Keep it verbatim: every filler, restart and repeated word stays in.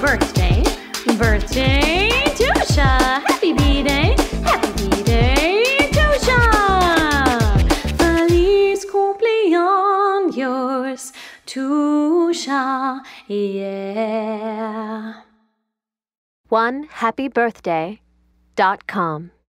birthday. Birthday, Tusha! Happy B-Day! Happy B-Day, Tusha! Feliz cumpleaños, Tusha, yeah. one happy birthday dot com